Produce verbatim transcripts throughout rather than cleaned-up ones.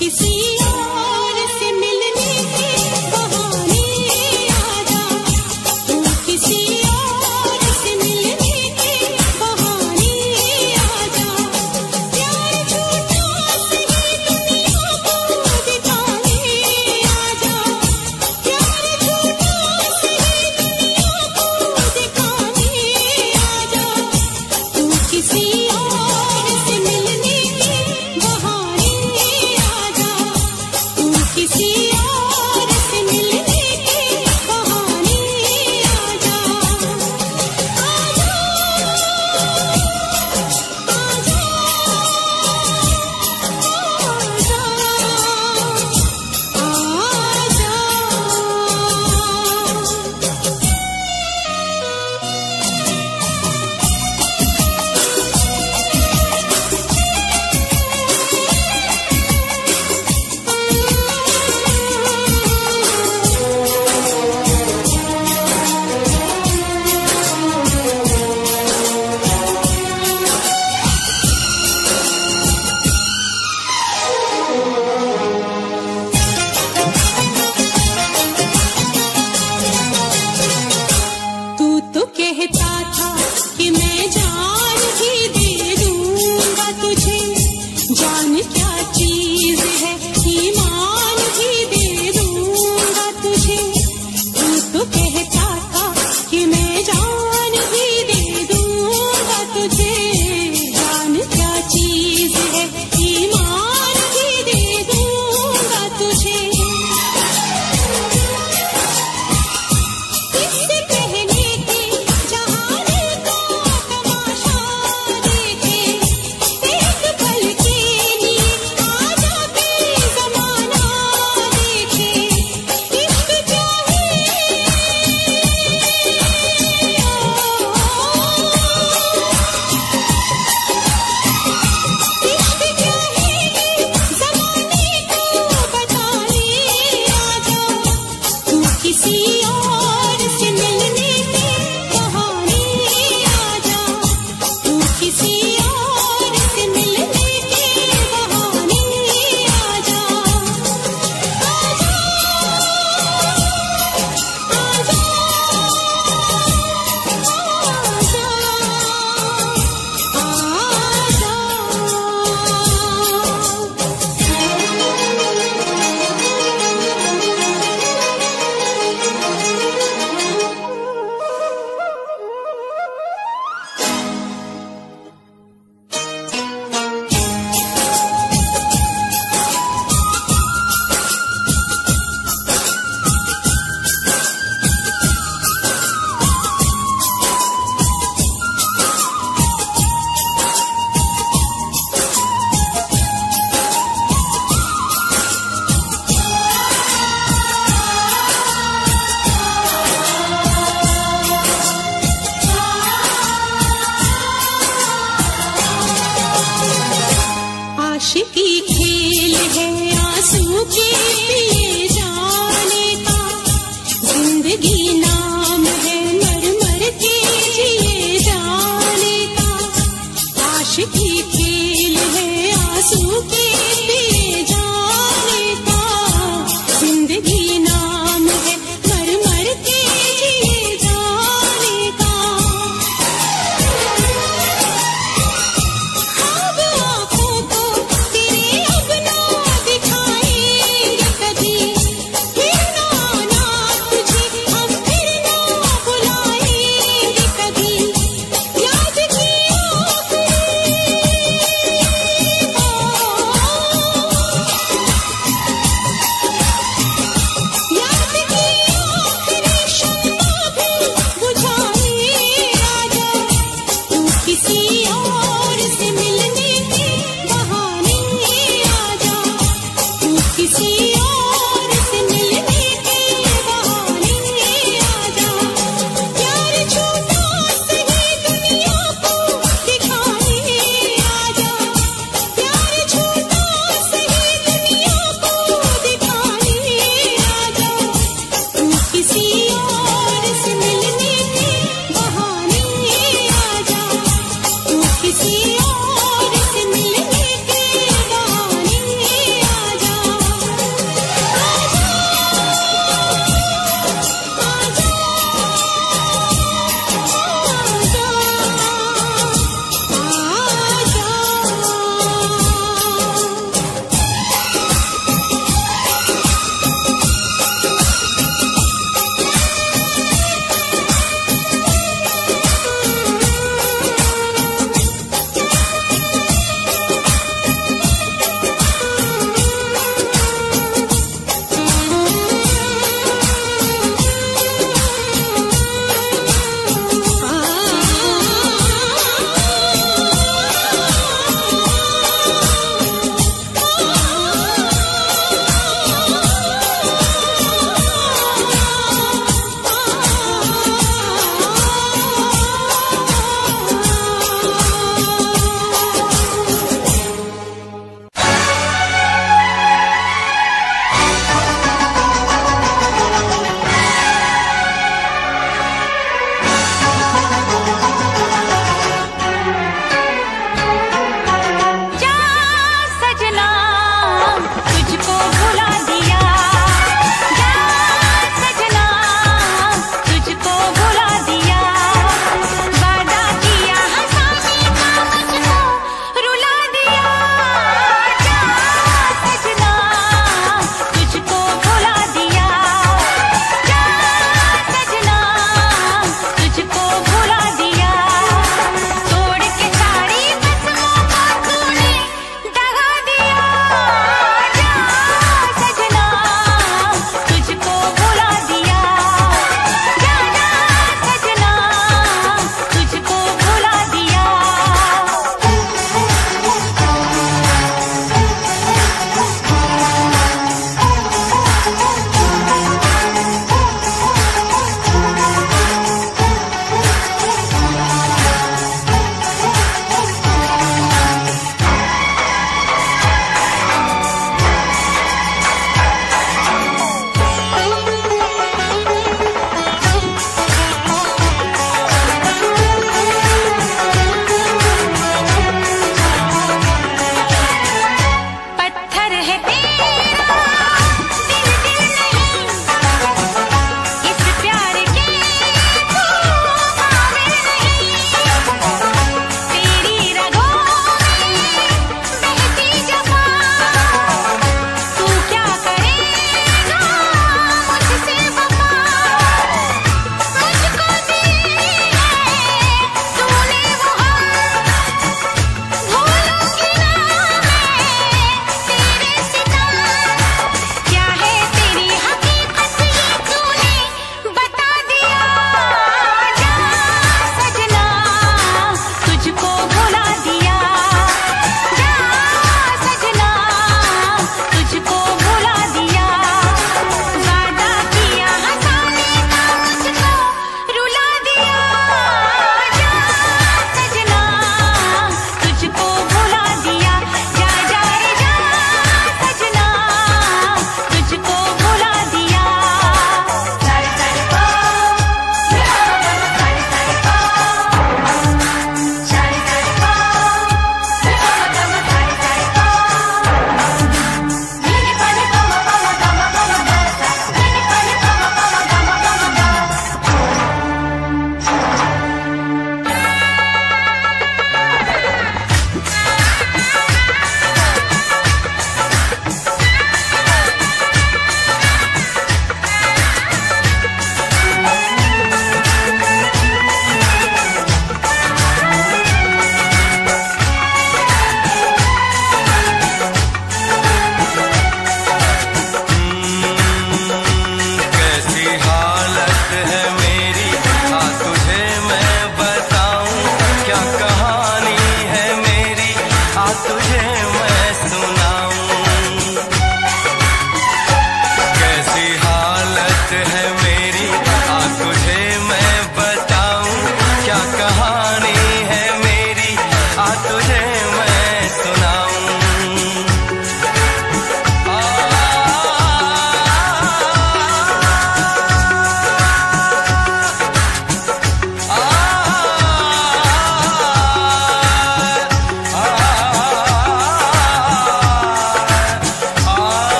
अब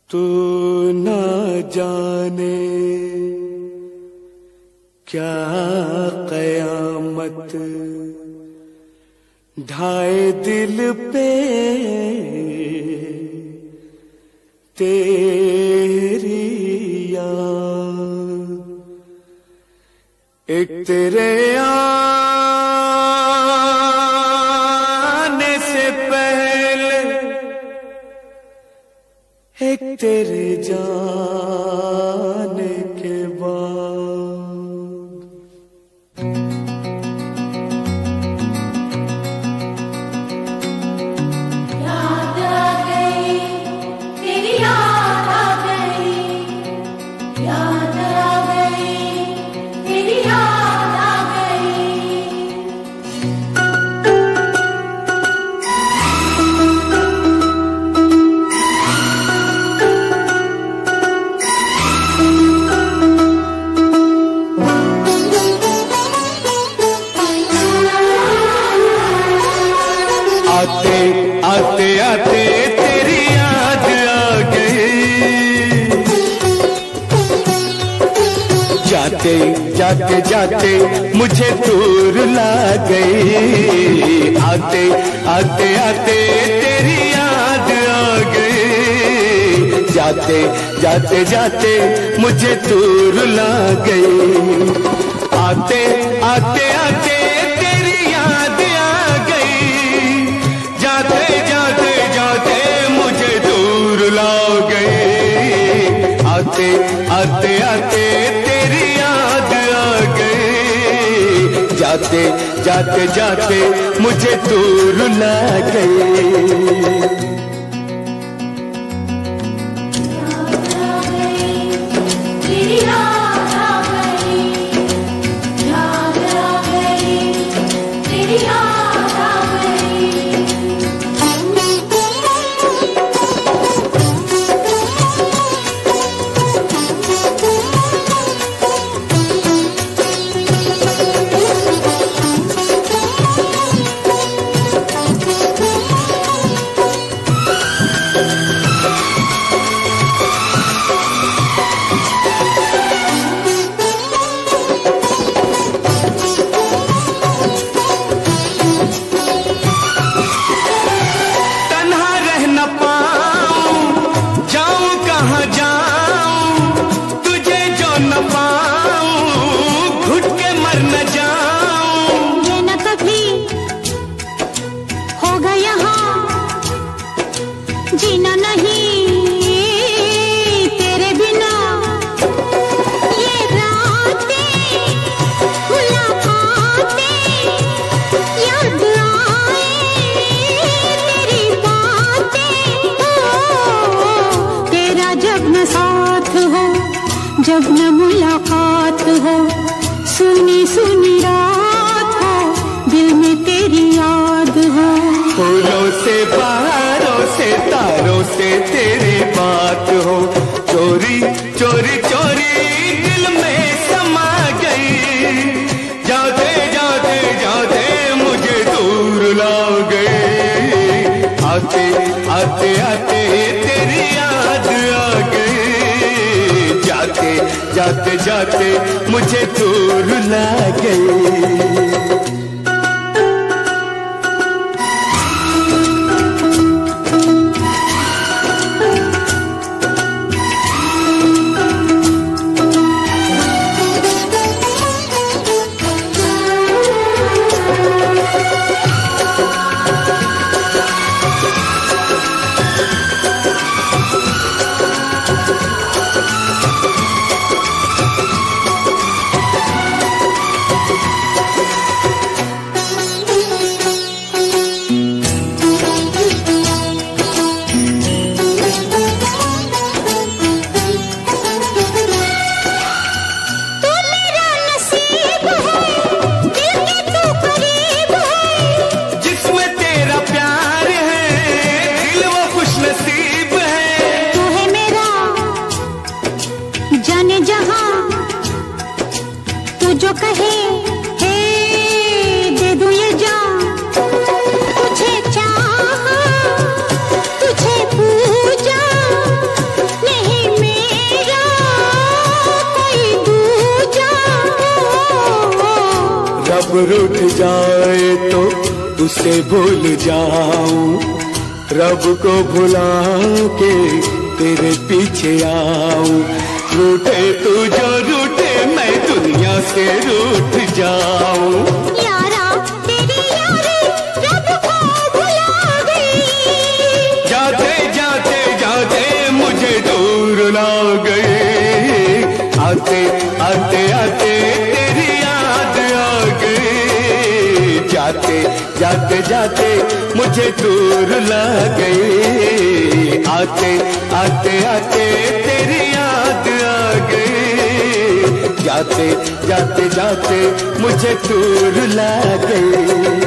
तू न जाने क्या कयामत ढाए दिल पे तेरी याद, एक तेरे आने से पहले एक तेरे जाने के बाद। याद आ गई तेरी, याद आ गई, याद आ गई तेरी, याद आ गई। आते आते आते तेरी याद आ गई, जाते जाते जाते मुझे दूर ला गई। आते आते आते तेरी याद आ गई, जाते जाते जाते मुझे दूर ला गई। आते आते आते तेरी याद आ गई, जाते जाते जाते मुझे दूर ला गई। आते आते आते तेरी याद आ गई, जाते जाते जाते मुझे दूर ला गई। जीना नहीं तेरे बिना, ये रातें मुलाकातें याद आए तेरी बातें। ओ तेरा जब न साथ हो, जब न मुलाकात हो, सुनी सुनी रात हो, दिल में तेरी याद हो। फूलों से बहारों से तारों से तेरी बात हो, चोरी चोरी चोरी दिल में समा गई। जाते जाते जाते मुझे दूर ला गई। आते आते आते तेरी याद आ गई, जाते जाते जाते मुझे दूर ला गई। रूठ जाए तो उसे भूल जाऊं, रब को भुला के तेरे पीछे आऊं। रूठे तू जो रूठे मैं दुनिया से रूठ जाऊं। यारा तेरी यारी रब को भुला गई, जाते जाते जाते मुझे दूर ला गई। आते आते आते तेरी याद आ गई, जाते जाते जाते मुझे दूर ला गई। आते आते आते तेरी याद आ गई, जाते जाते जाते मुझे दूर ला गई।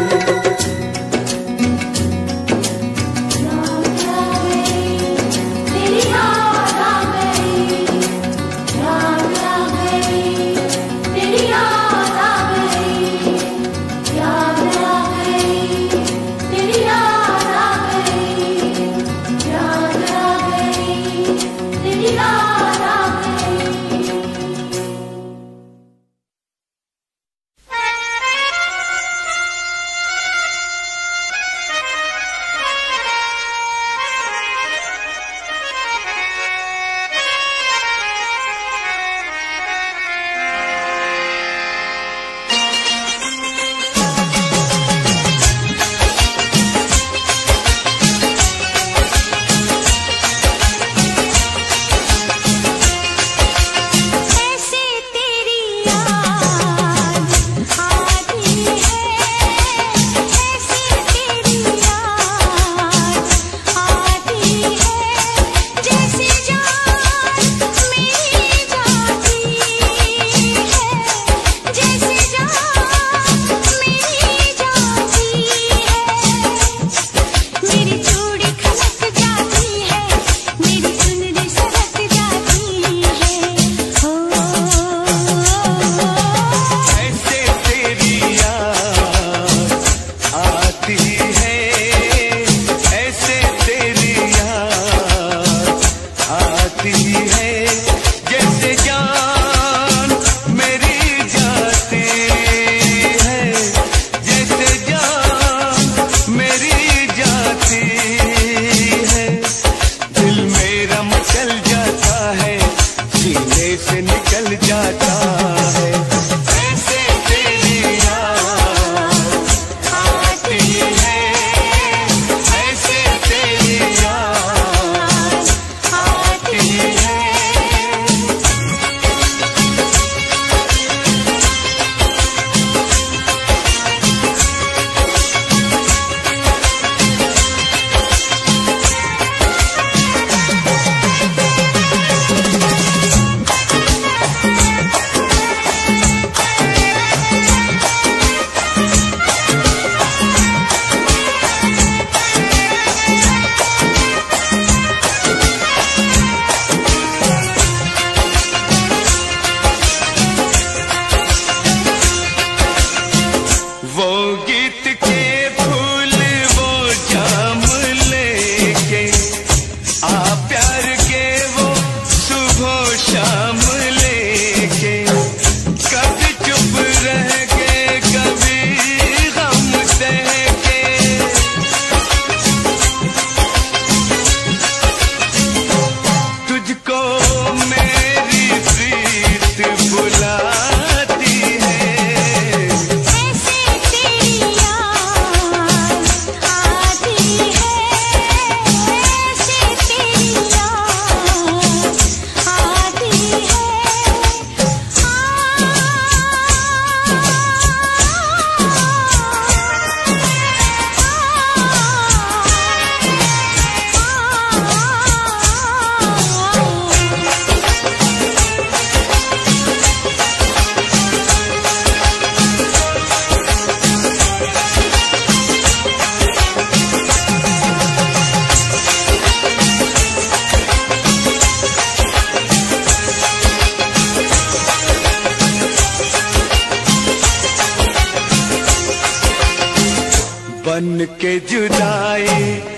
बन के जुदाई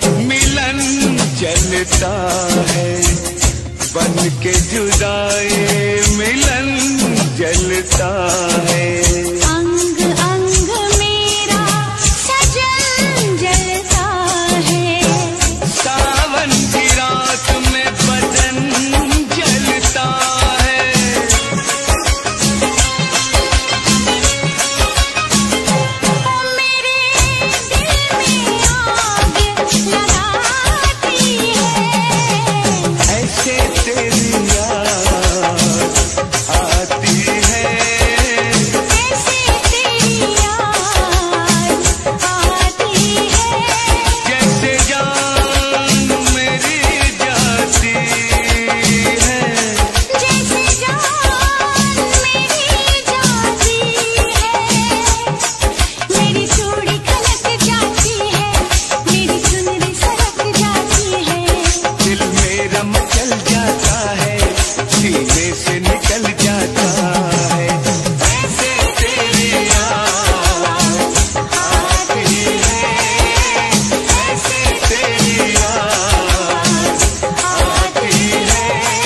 मिलन चलता है, बन के जुदाई मिलन जलता है। अंग अंग सीने से निकल जाता है। ऐसे तेरी याद आती है, ऐसे तेरी याद आती है।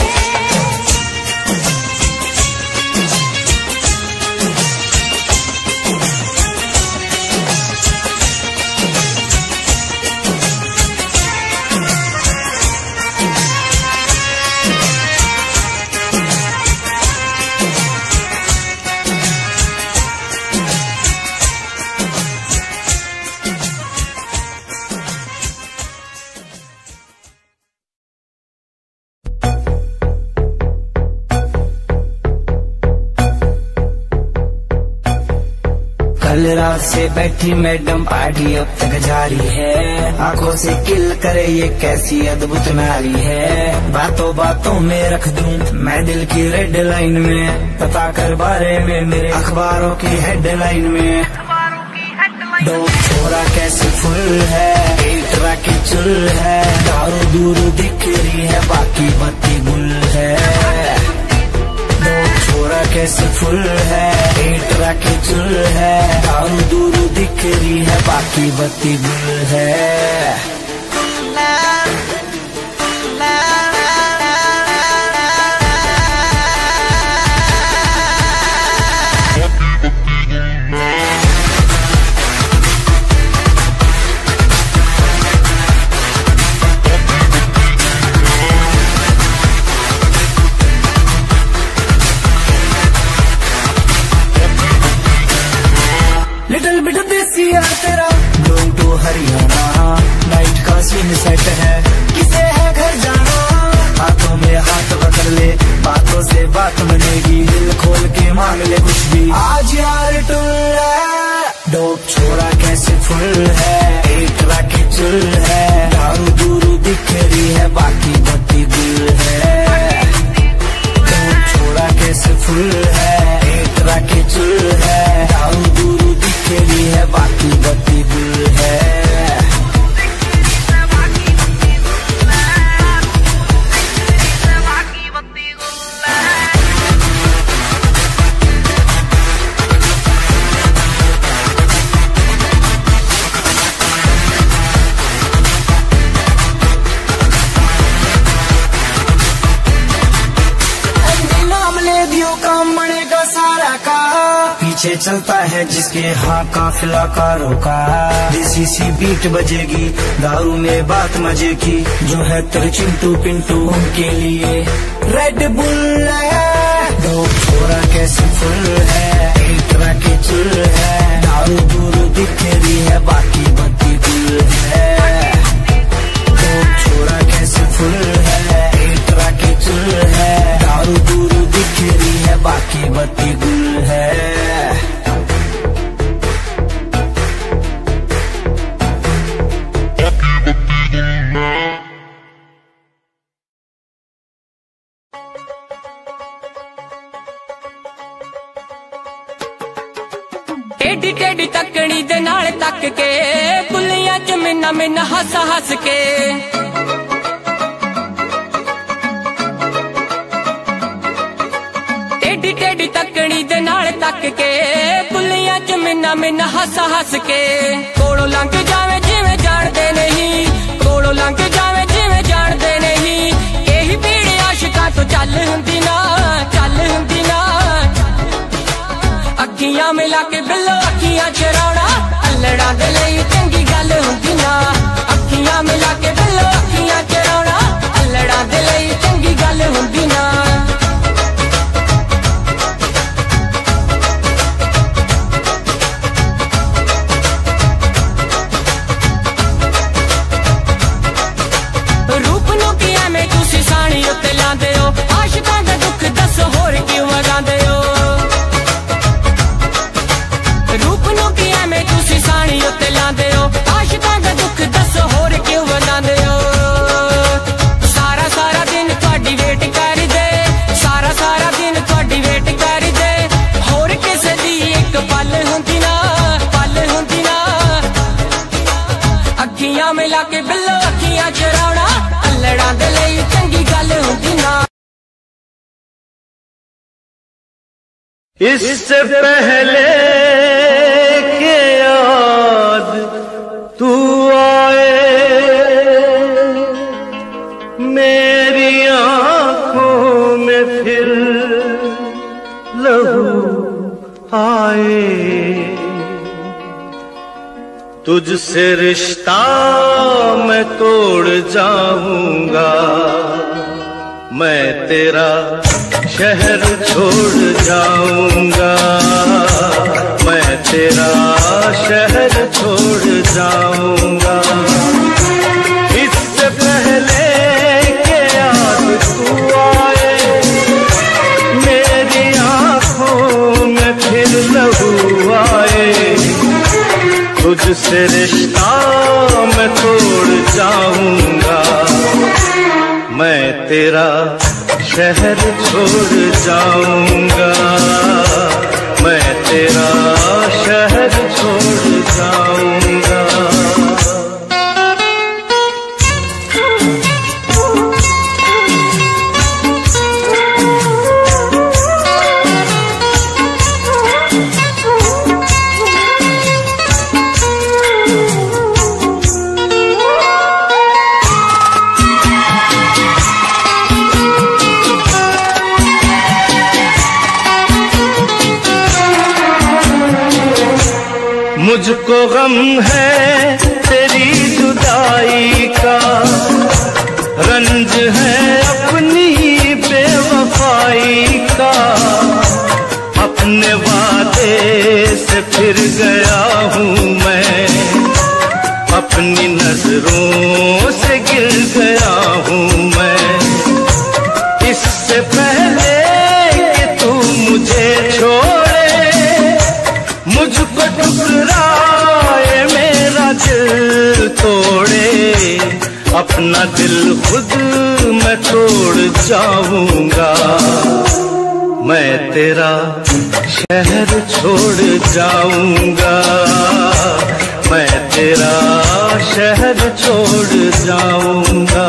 कल रात से बैठी मैडम पार्टी अब तक जारी है, आंखों से किल करे ये कैसी अद्भुत नारी है। बातों बातों में रख दूं मैं दिल की रेड लाइन में, पता कर बारे में मेरे अखबारों की हेडलाइन में। दो छोरा कैसे फुल है, एक राखी चुल है, दारू दूर दिख रही है बाकी बत्ती गुल है। छोरा कैसे फुल है, एक राखी चुल है, दारू दूर दिख रही है बाकी बत्ती गुल है। लिटिल बिट देसी यार तेरा लोग तो हरियाणा, नाइट का सीन सेट है, किसे है घर जाना। हाथों में हाथ पकड़ ले, बातों से बात बनेगी, दिल खोल के मांग ले कुछ भी। आज यार टुल है, डोप छोरा कैसे फुल है, एक राखी चुल है, दारू दूर दिख रही है बाकी बत्ती गुल है। डोप छोरा कैसे फुल है, एक राखी चुल है, दारू दूर दिख रही है बाकी बत्ती गुल है। पीछे चलता है जिसके हाँ काफिला कारों का, देसी सी बीट बजेगी, दारू में बात मजे की, जो है तेरे चिंटू पिंटू उनके लिए रेड बुल है। दो छोरा कैसे फुल है, एक राखी चुल है, दारू दूर दिख रही है बाकी बत्ती गुल है। दो छोरा कैसे फुल है, एक राखी चुल है, दारू दूर दिख रही है बाकी बत्ती गुल है। टेढ़ी टेढ़ी तकड़ी दे नाल तक के, बुलियां च मिन्ना मिन्ना हस हस के। टेढ़ी टेढ़ी तकड़ी दे नाल तक के, बुलियां च मिन्ना मिन्ना हस हस के। कोलों लंघ जावे जिवें जाणदे नहीं, कोलों लंघ जावे जिवें जाणदे नहीं, यही भीड़ आशिकां तो चल हुंदी ना, चल हुंदी ना। अखियां मिला के बिल्लो अखियां चराउणा, अल्लड़ां दे लई चंगी गल हुंदी ना। अखियां मिला के बिल्लो अखियां चराउणा, अल्लड़ां दे लई चंगी गल हुंदी ना। इससे पहले के याद तू आए, मेरी आंखों में फिर लहू आए। तुझसे रिश्ता मैं तोड़ जाऊंगा, मैं तेरा शहर छोड़ जाऊंगा, मैं तेरा शहर छोड़ जाऊंगा। इससे पहले के याद तू आए, मेरी आंखों में फिर लहू आए। तुझसे रिश्ता मैं तोड़ जाऊंगा, मैं तेरा शहर छोड़ जाऊंगा, मैं तेरा शहर छोड़ जाऊंगा। मुझको गम है तेरी जुदाई का, रंज है अपनी बेवफाई का। अपने वादे से फिर गया हूँ मैं, अपनी नजरों से गिर गया हूँ मैं। इससे पहले कि तू मुझे छोड़े, मुझको ठुकराए, मेरा दिल तोड़े, अपना दिल खुद मैं तोड़ जाऊंगा। मैं तेरा शहर छोड़ जाऊंगा, मैं तेरा शहर छोड़ जाऊंगा।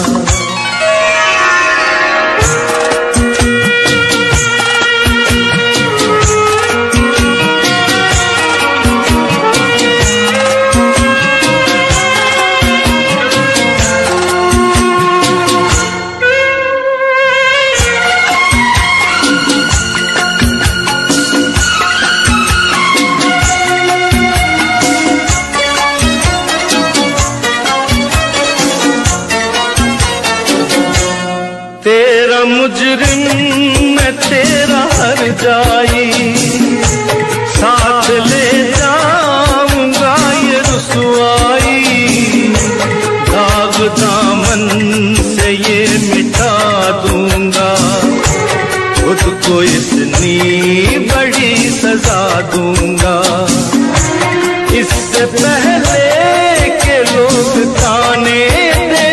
मुजरिम मैं तेरा हर जाई, साथ ले जाऊंगा ये रुसवाई। दाग दामन से ये मिटा दूंगा, खुद को इतनी बड़ी सजा दूंगा। इससे पहले के लोग ताने दे,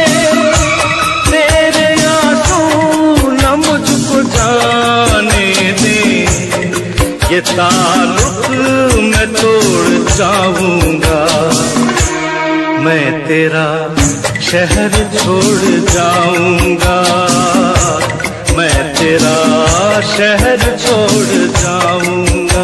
जाने दे, ये ताल्लुक मैं तोड़ जाऊंगा। मैं तेरा शहर छोड़ जाऊंगा, मैं तेरा शहर छोड़ जाऊंगा।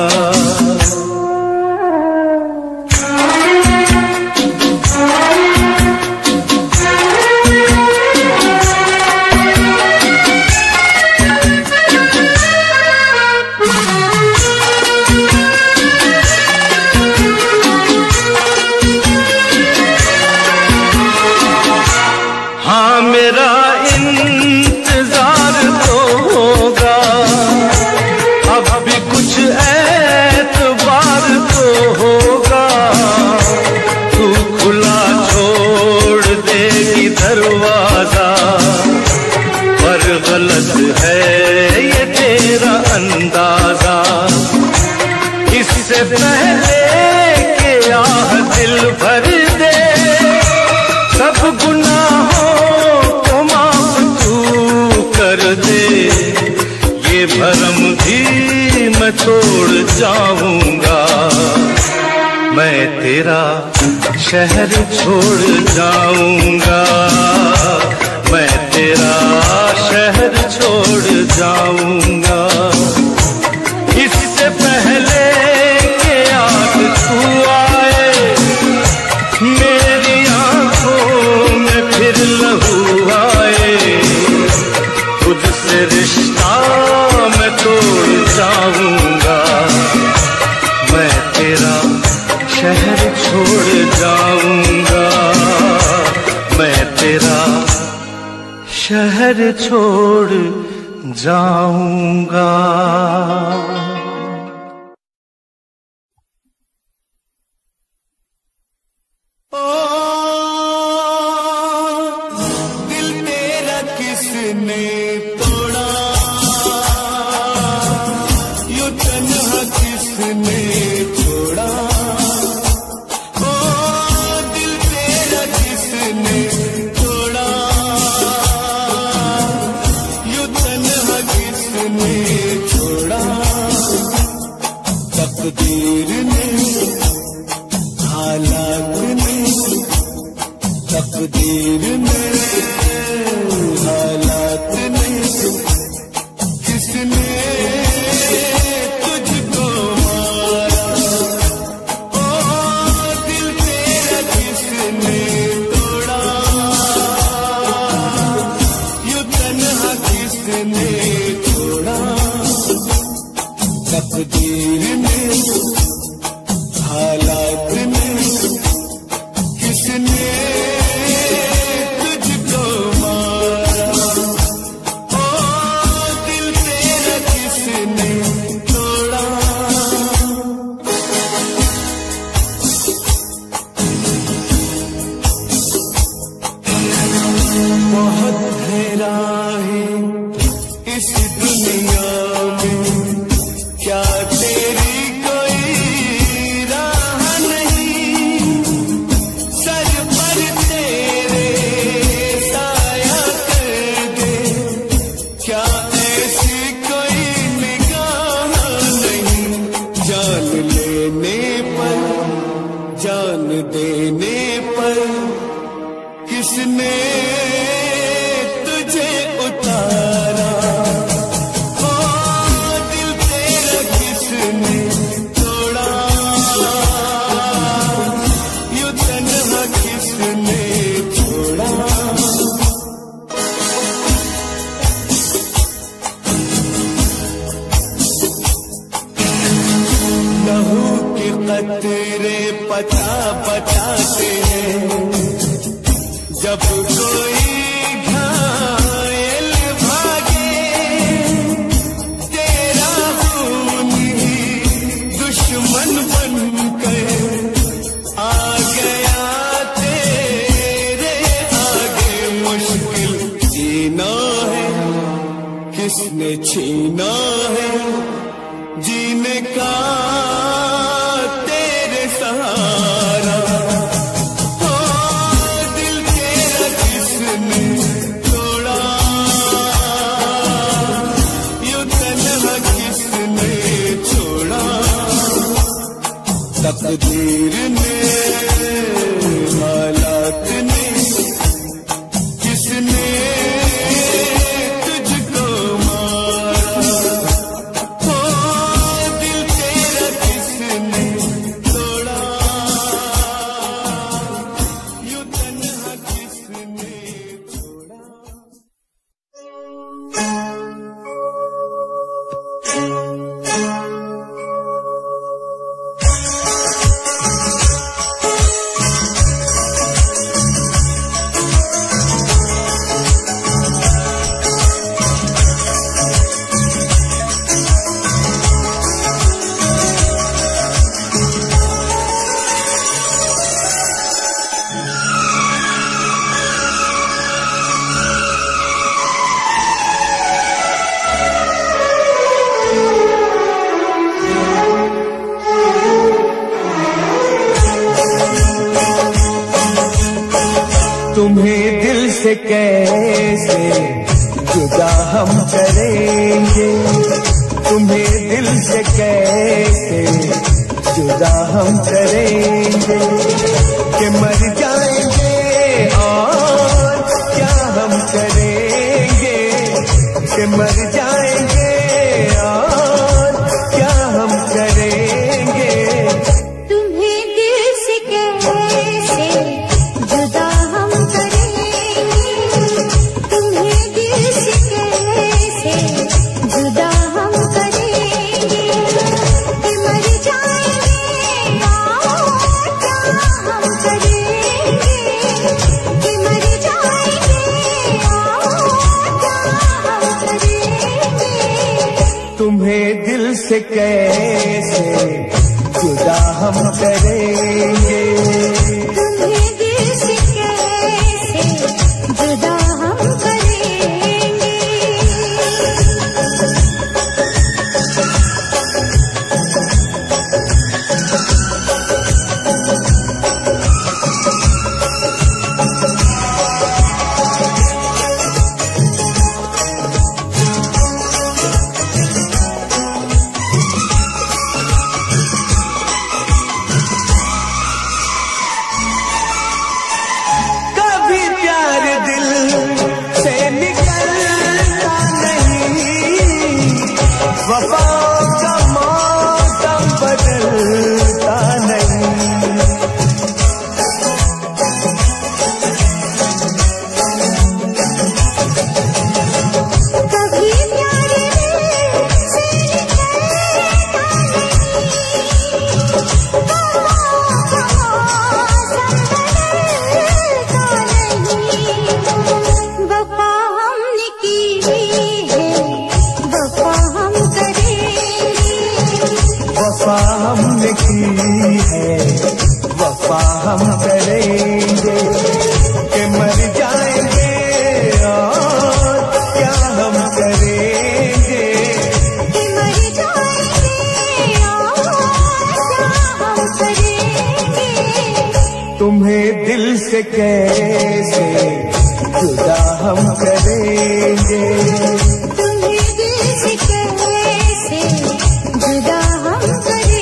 हाँ मेरा इंतजार तो होगा, अब भी कुछ एतबार तो होगा। तू खुला छोड़ देगी दरवाजा, पर गलत है ये तेरा अंदाजा। इससे पहले के आह दिल भर दे, सब गुनाहों को माफ तू कर दे। ये भरम भी मैं तोड़ जाऊंगा, मैं तेरा शहर छोड़ जाऊंगा, मैं तेरा शहर छोड़ जाऊंगा। इस आए, तुझसे रिश्ता मैं तोड़ जाऊंगा, मैं तेरा शहर छोड़ जाऊंगा, मैं तेरा शहर छोड़ जाऊंगा। तकदीर ने, हालात ने, तकदीर ने, हालात ने, किसने तुझको मारा, ओ दिल तेरा किसने तोड़ा, यूं तन्हा किसने छोड़ा। तकदीर ने, हालात ने, किसने तुझको मारा, ओ दिल तेरा किसने तोड़ा। बहुत है राहें इस दुनिया में, क्या तेरी कोई राह नहीं, सर पर तेरे साया कर दे, क्या ऐसी कोई निगाह नहीं। जान लेने पर, जान देने पर, किसने तुझे उतारा, तेरे पता बताते हैं, जब कोई घायल भागे, तेरा खून ही दुश्मन बनकर आ गया तेरे आगे। मुश्किल जीना है, किसने छीना है जीने का सहारा, ओ दिल तेरा किसने तोड़ा, यूं तन्हा किसने छोड़ा। तकदीर ने, हालात ने, किसने तुझको मारा, ओ दिल तेरा किसने तुम्हें दिल से कैसे जुदा हम करेंगे, तुम्हें दिल से कैसे जुदा हम करेंगे, कि मर जाएंगे और क्या हम करेंगे, कि मर जाएंगे और क्या हम करेंगे। तुम्हें दिल से कैसे जुदा हम करेंगे, तुम्हें दिल से कैसे जुदा हम करेंगे, तुम्हें दिल से कैसे जुदा हम करेंगे। वफा हमने की है, वफा हम करेंगे, कि मर जाएंगे और क्या हम करेंगे, कि मर जाएंगे और क्या हम करेंगे। तुम्हें दिल से कैसे जुदा हम करेंगे, तुम्हें दिल से कैसे जुदा हम करेंगे।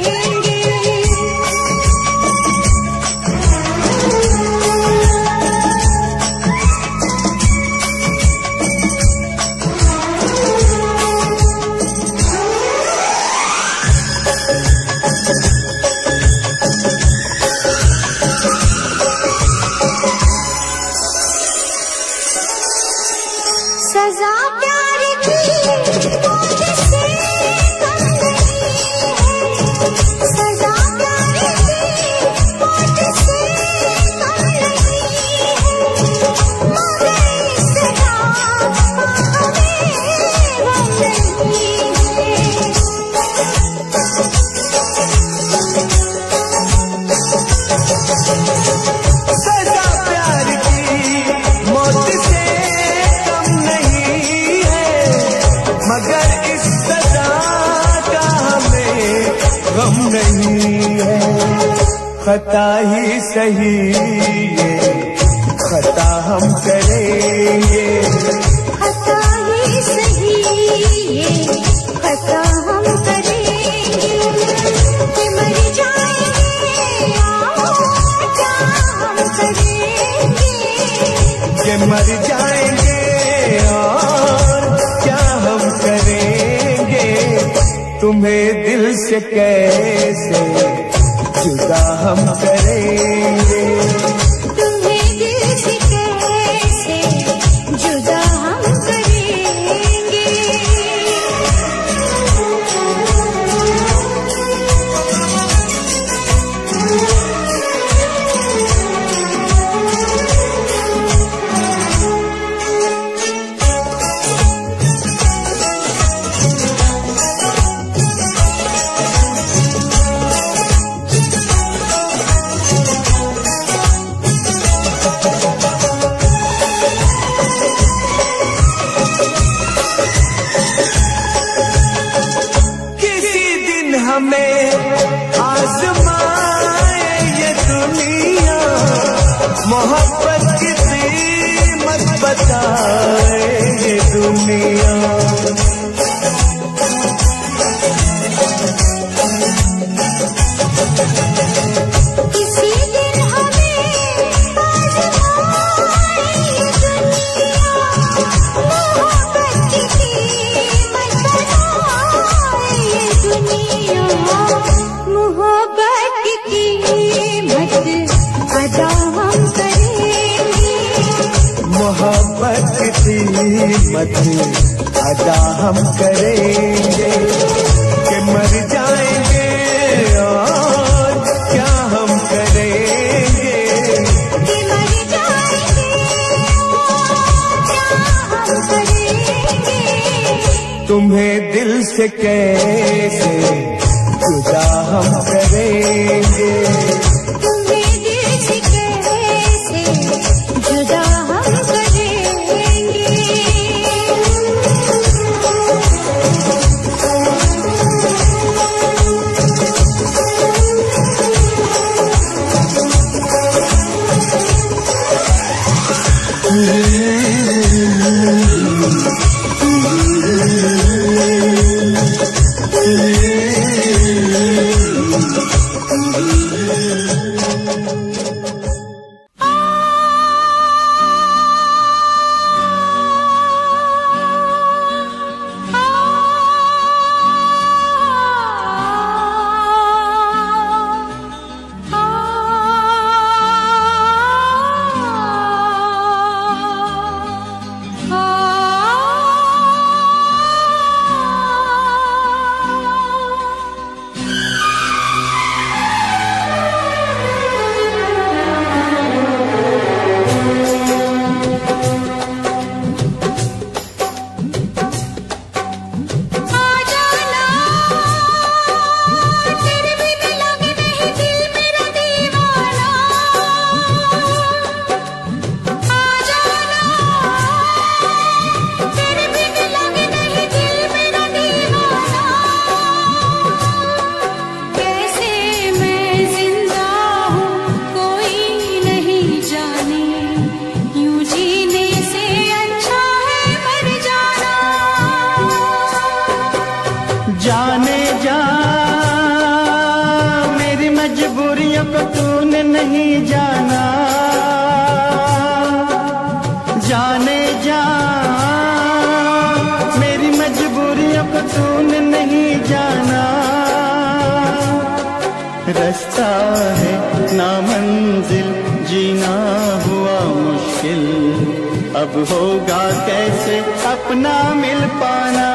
सजा प्यार की मौत से कम नहीं है, सजा प्यार की मौत से कम नहीं है, मगर इस सजा का हमें गम नहीं है। सजा प्यार की मौत से मगर इस सजा का हमें गम नहीं है। खता ही सही ये खता हम करेंगे, खता ही सही ये खता हम करेंगे, कि मर जाएंगे और क्या हम करेंगे, कि मर जाएंगे और क्या हम करेंगे। तुम्हें दिल से कैसे जुदा हम करेंगे, तुम्हें दिल से कैसे जुदा हम करेंगे। हमें आज़माए ये दुनिया, मोहब्बत की कीमत बताए ये दुनिया। किसी दिन हमें आज़माए ये दुनिया, मोहब्बत की कीमत बताए ये दुनिया, मोहब्बत की कीमत अदा हम करेंगे, मोहब्बत की कीमत अदा हम करेंगे, कि मर जाएंगे और क्या हम करेंगे, कि मर जाएंगे और क्या हम करेंगे। तुम्हें दिल दिल से कैसे जुदा हम करेंगे, तुम्हें दिल से कैसे जुदा हम करेंगे। जाने जा मेरी मजबूरियों को तूने नहीं जाना, जाने जा मेरी मजबूरियों को तूने नहीं जाना। रास्ता है ना मंजिल, जीना हुआ मुश्किल, अब होगा कैसे अपना मिल पाना।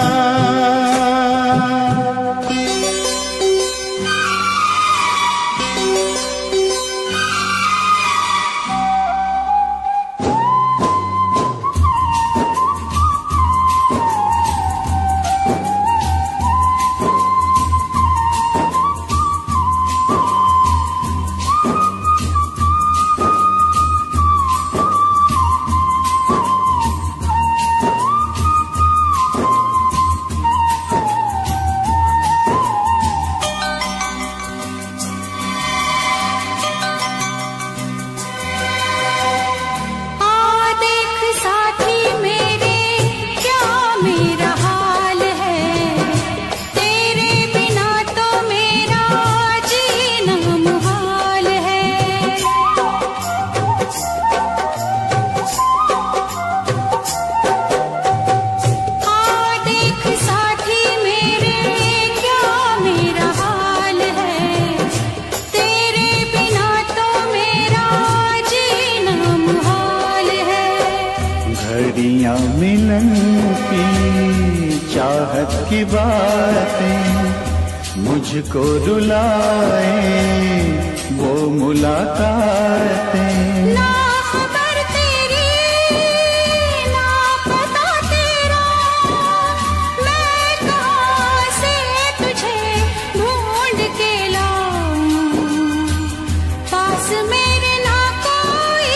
मिलन की चाहत की बातें मुझको रुलाए, वो मुलाकातें। ना खबर तेरी ना पता तेरा, मैं कहाँ से तुझे ढूंढ के लाऊं, पास मेरे ना कोई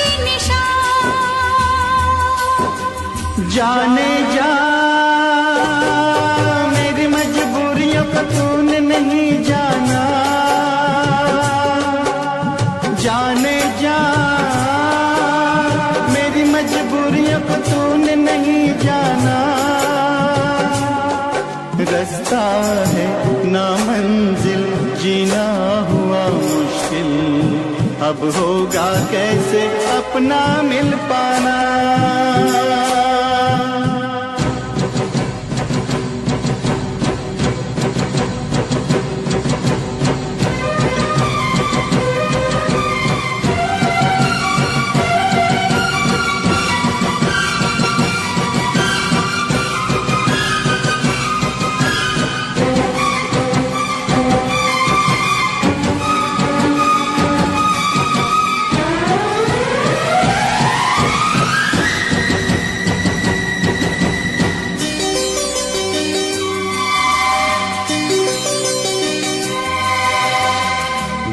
निशान। जाने जा मेरी मजबूरियों को तूने नहीं जाना, जाने जा मेरी मजबूरियों को तूने नहीं जाना। रास्ता है ना मंजिल, जीना हुआ मुश्किल, अब होगा कैसे अपना मिल पाना।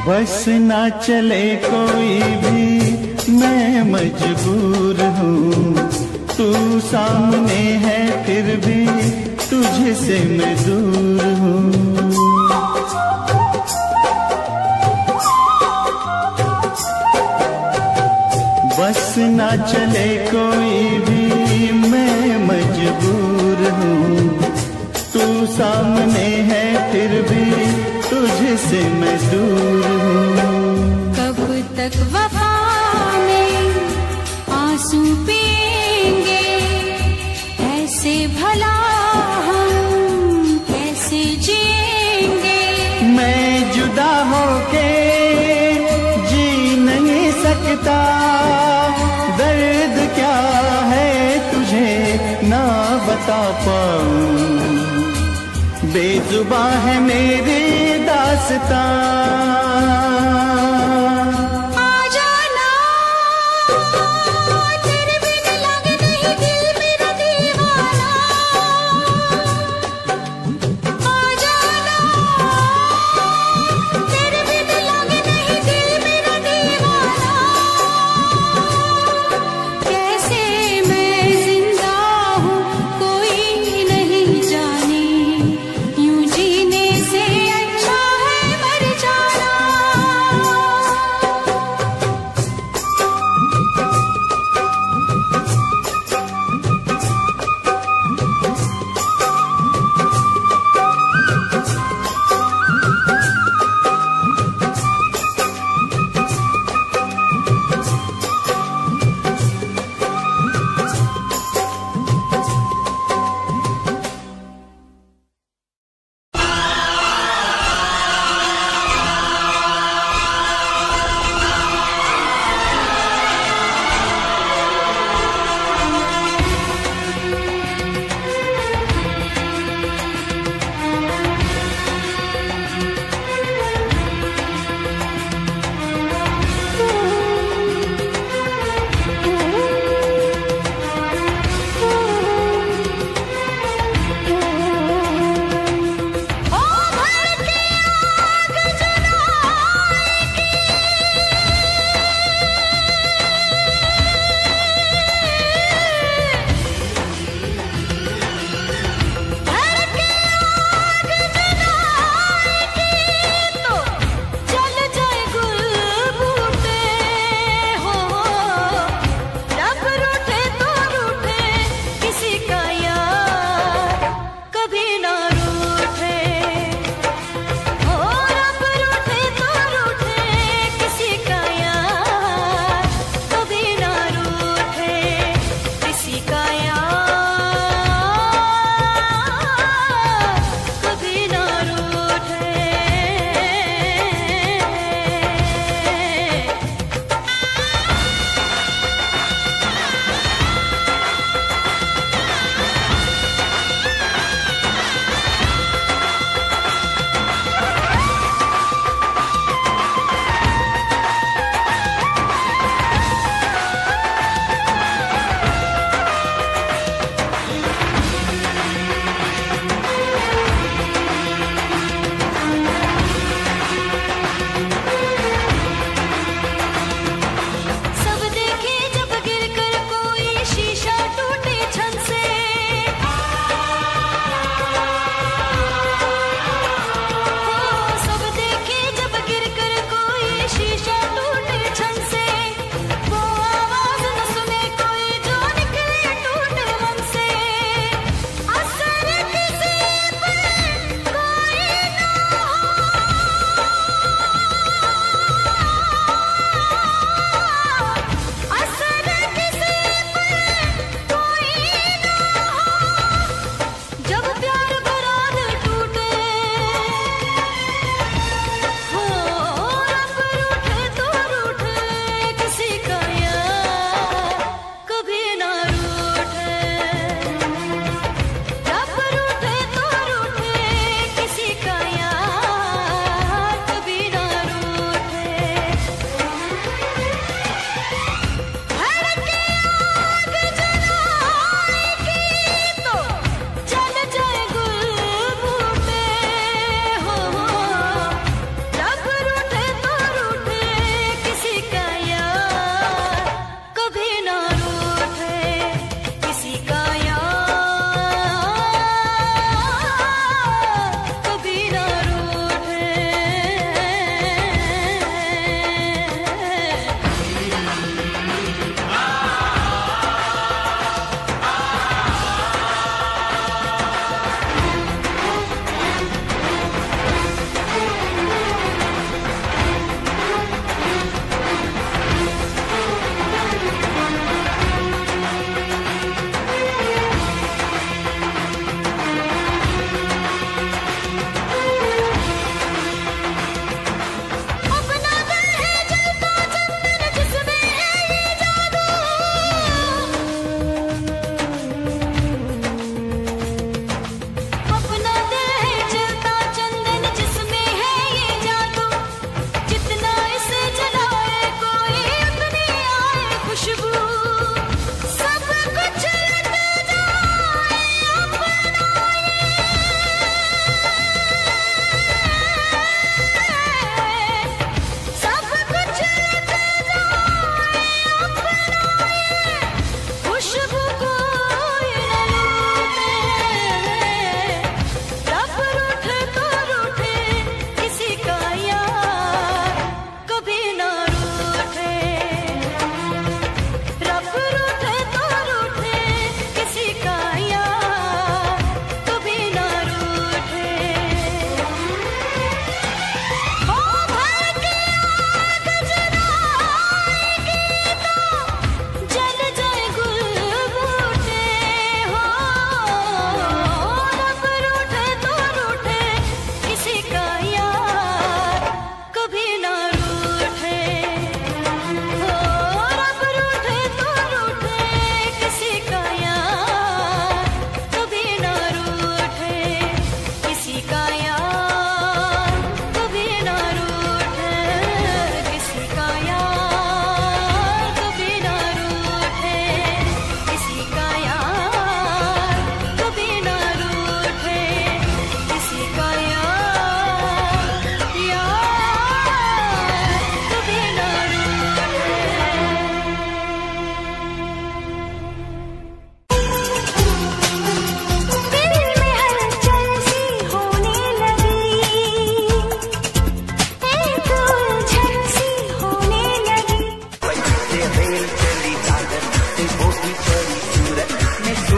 बस ना चले कोई भी मैं मजबूर हूँ, तू सामने है फिर भी तुझसे मैं दूर हूँ। बस ना चले कोई भी मैं मजबूर हूँ, तू सामने है फिर भी तुझसे मैं दूर हूँ। कब तक वफा में आंसू पिएंगे, ऐसे भला हम कैसे जिएंगे। मैं जुदा होके जी नहीं सकता, दर्द क्या है तुझे ना बता पाऊं, बेजुबां है मेरी दास्तां। यूं जीने से अच्छा है मर जाना।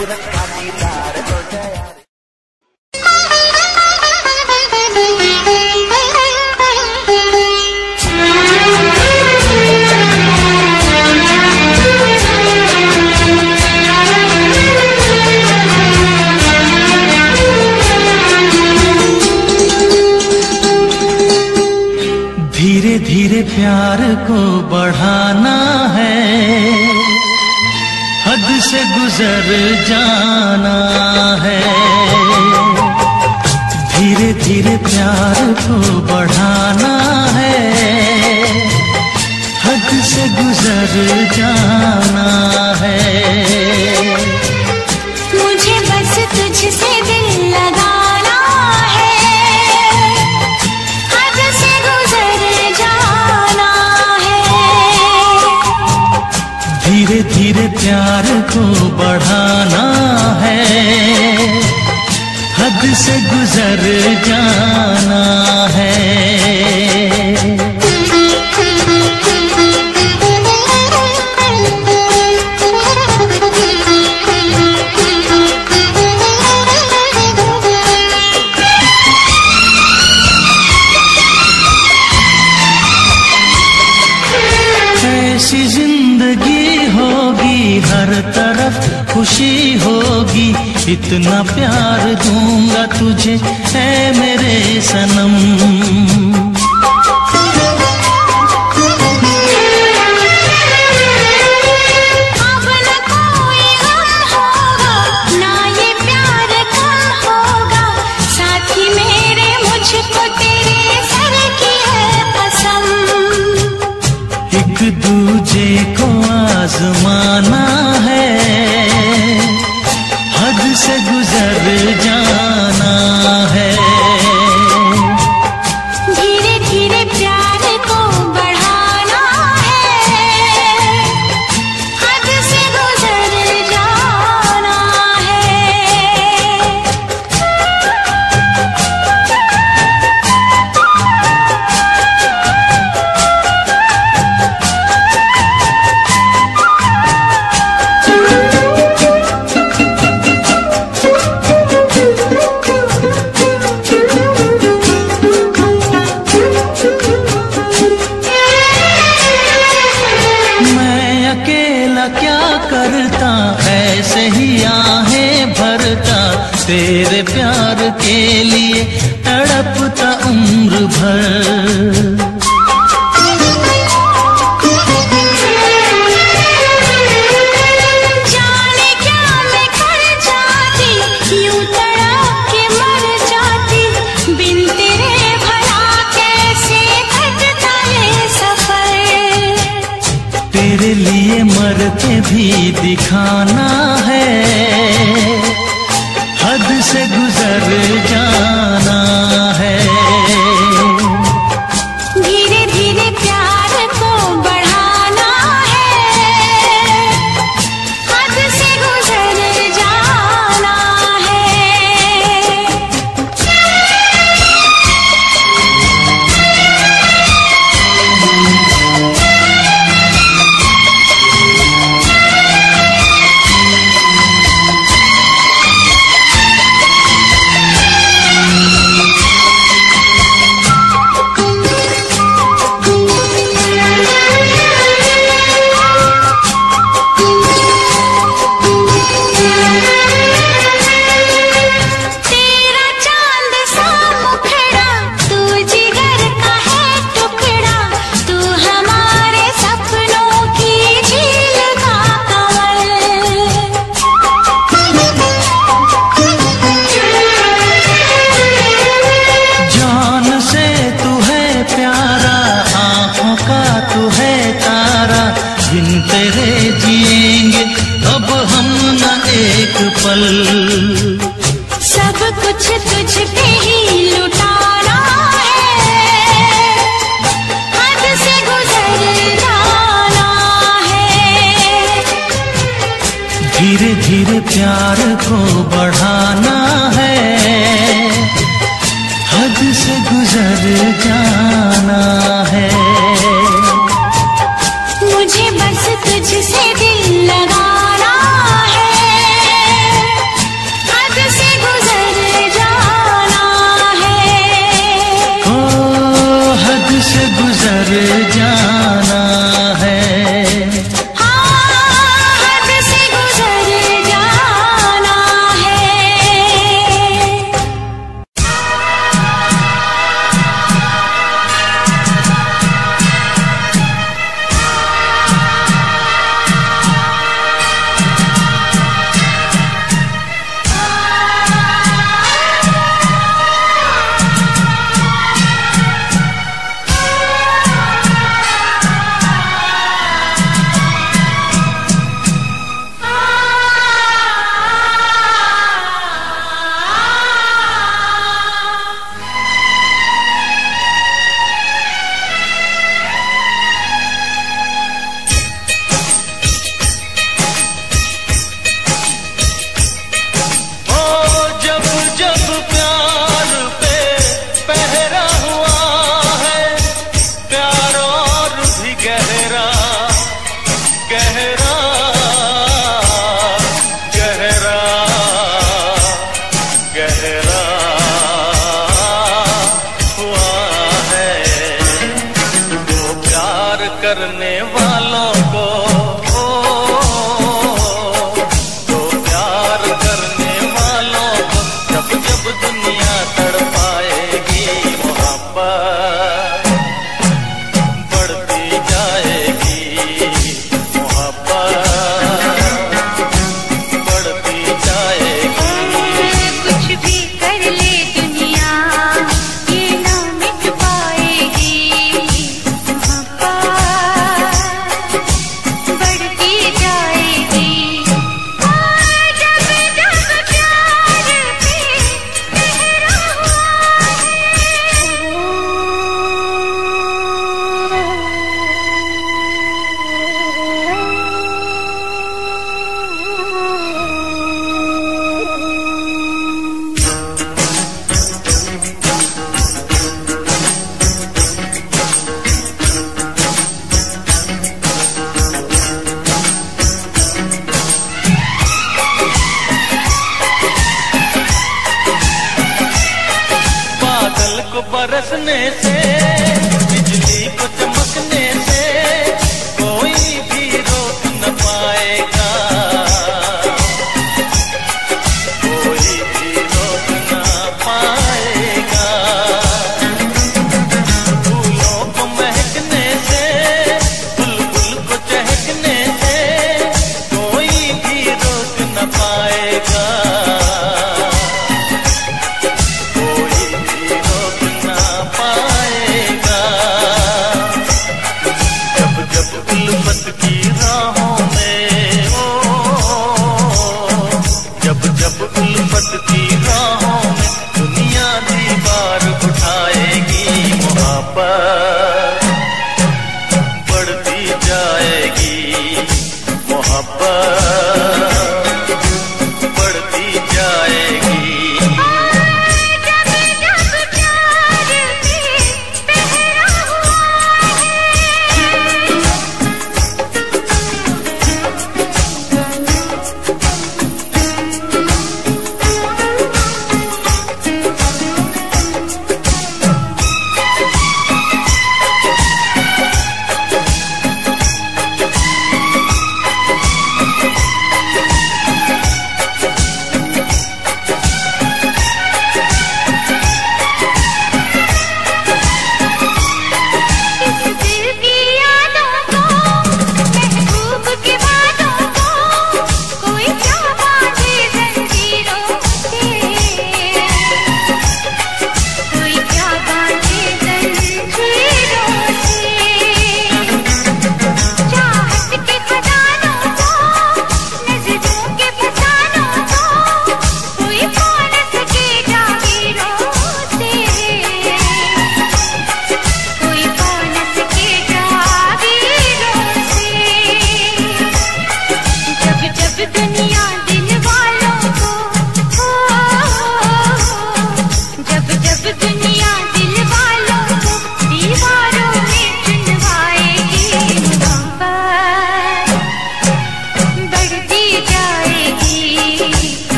सूरत का दीदार हो जाए। धीरे धीरे प्यार को बढ़ाना है, हद से गुजर जाना है। धीरे धीरे प्यार को बढ़ाना है, हद से गुजर जाना है। मुझे बस तुझसे दिल लगाना है, हद से गुजर जाना है। धीरे धीरे प्यार को बढ़ाना है, हद से गुजर जाना है। ऐसी जिंदगी होगी, हर तरफ खुशी होगी, इतना प्यार दूंगा तुझे ऐ मेरे सनम। अब न कोई गम होगा, ना ये प्यार कम होगा, साथी मेरे मुझको तेरे सर की है पसंद। एक दूजे को आजमाना है, हद से गुजर जाना है। धीरे धीरे प्यार को बढ़ाना है, हद से गुजर जाना है। मैं अकेला क्या करता, ऐसे ही आहें भरता, तेरे प्यार के लिए तड़पता उम्र भर। जाने क्या मैं कर जाती, यूं तड़प के मर जाती, बिन तेरे भला कैसे कटता ये सफर। तेरे लिए मर के भी दिखाना है, हद से गुजर जाना है। धीरे धीरे प्यार को बढ़ाना है, हद से गुजर जाना है। तेरा चांद सा मुखड़ा, तू जिगर का है टुकड़ा, तू हमारे सपनों की झील का कमल। जान से तू है प्यारा, आंखों का तू है तारा, बिन तेरे जिएंगे अब हम न एक पल। सब कुछ तुझ पे ही लुटाना है, हद से गुजर जाना है। धीरे धीरे प्यार को बढ़ाना है, हद से गुजर जाना है। मुझे बस तुझसे दिल लगाना है, बरसने से, बिजली को चमकने से कोई भी रोक न पाएगा, कोई भी रोक न पाएगा। फूलों को महकने से, बुलबुल को चहकने से कोई भी रोक न पाएगा, कोई भी रोक न पाएगा। जब जब उल्फत की राहों में, ओ जब जब उल्फत की राहों में दुनिया दीवार उठाएगी, मोहब्बत बढ़ती जाएगी, मोहब्बत बढ़ती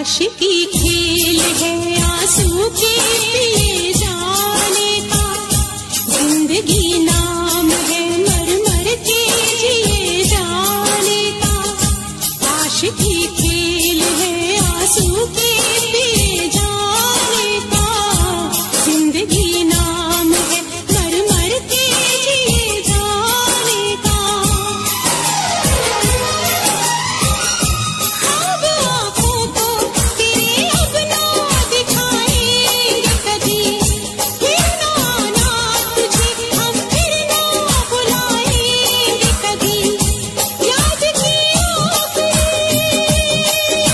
आशिकी खेल है आंसू के पिए जाने का, जिंदगी नाम है मर मर के जिए जाने का। आशिकी खेल है आंसू के पिए जाने का, जिंदगी नाम है मर मर के जिए जाने का। ख्वाब आँखों को तेरे अब ना दिखाएंगे कभी, फिर ना आना तुझे हम फिर ना बुलाएंगे कभी। याद की आखिरी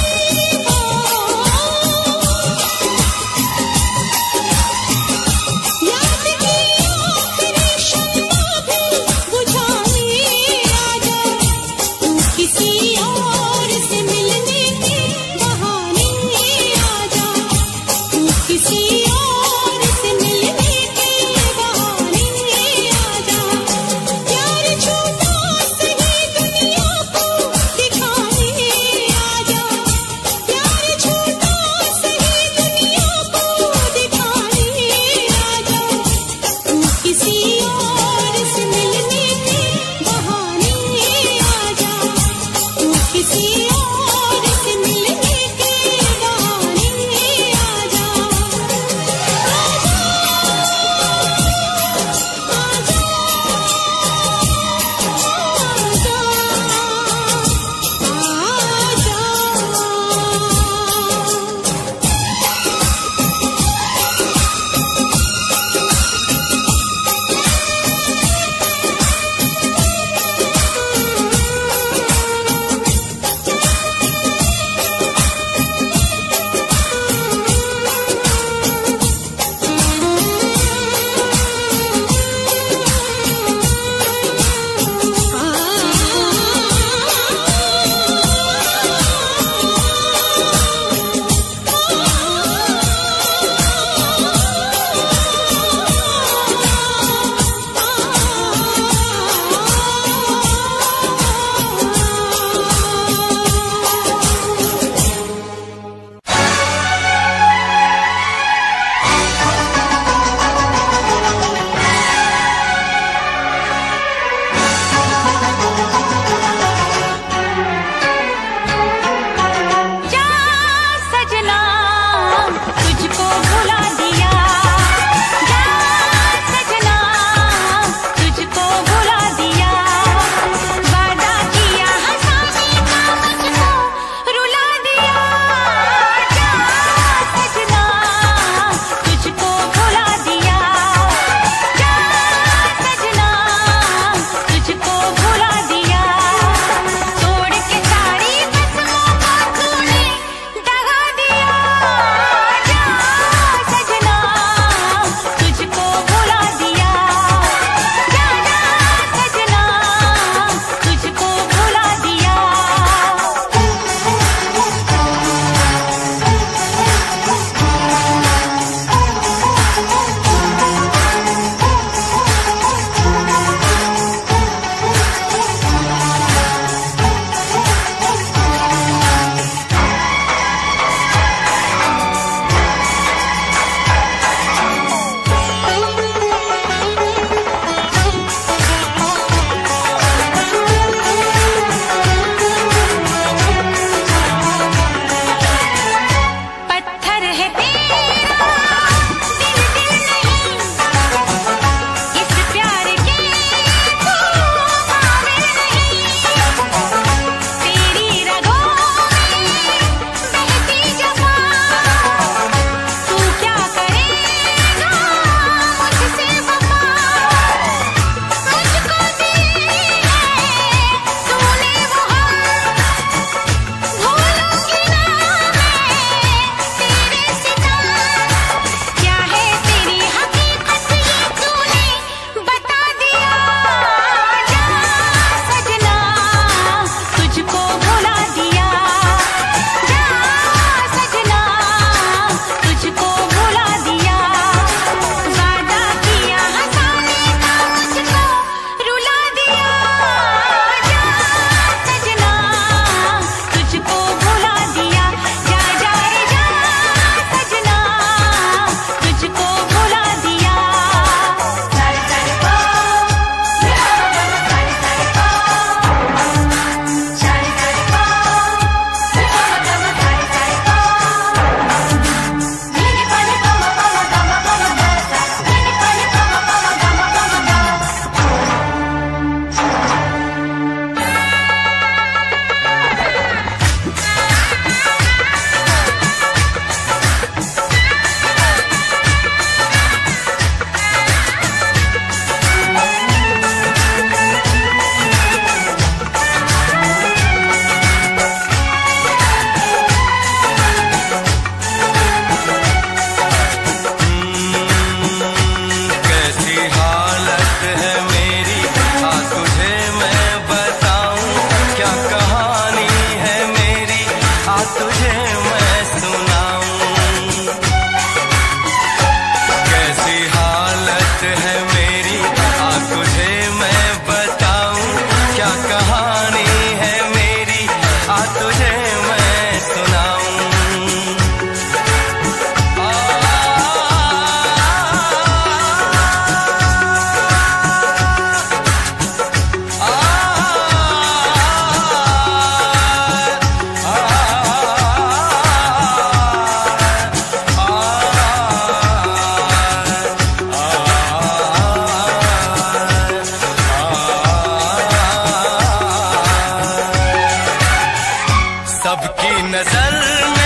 सबकी नजर